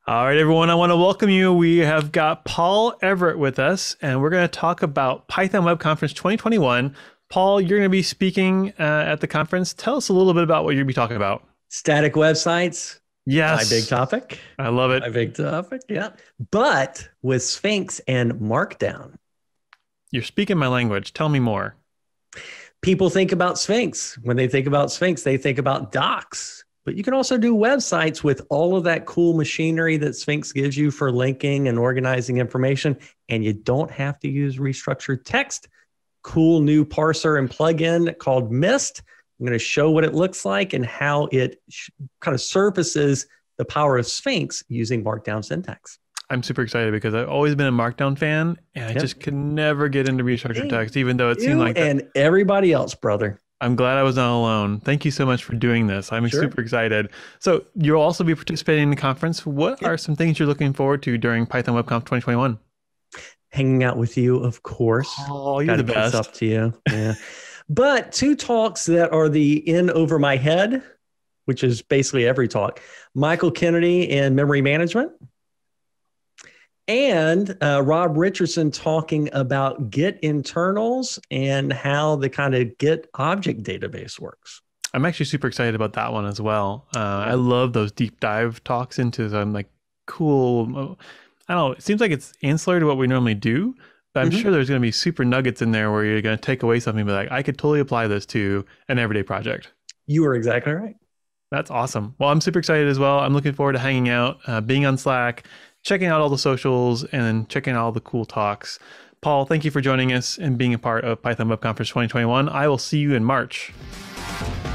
All right, everyone, I want to welcome you. We have got Paul Everitt with us, and we're going to talk about Python Web Conference 2021. Paul, you're going to be speaking at the conference. Tell us a little bit about what you'll be talking about. Static websites, my big Yes, topic. I love it. My big topic, yeah. But with Sphinx and Markdown. You're speaking my language. Tell me more. People think about Sphinx. When they think about Sphinx, they think about docs. But you can also do websites with all of that cool machinery that Sphinx gives you for linking and organizing information. And you don't have to use restructured text. Cool new parser and plugin called Mist. I'm going to show what it looks like and how it kind of surfaces the power of Sphinx using Markdown syntax. I'm super excited because I've always been a Markdown fan, and I just could never get into restructured text, even though it seemed like that. And everybody else, brother. I'm glad I was not alone. Thank you so much for doing this. I'm super excited. So you'll also be participating in the conference. What are some things you're looking forward to during Python Web Conf 2021? Hanging out with you, of course. Oh, you're the best. Up to you. Yeah. But two talks that are the in over my head, which is basically every talk. Michael Kennedy in memory management. And Rob Richardson talking about Git internals and how the kind of Git object database works. I'm actually super excited about that one as well. I love those deep dive talks into some like cool, I don't know, it seems like it's ancillary to what we normally do, but I'm sure there's going to be super nuggets in there where you're going to take away something and be like, I could totally apply this to an everyday project. You are exactly right. That's awesome. Well, I'm super excited as well. I'm looking forward to hanging out, being on Slack, checking out all the socials, and then checking out all the cool talks. Paul, thank you for joining us and being a part of Python Web Conference 2021. I will see you in March.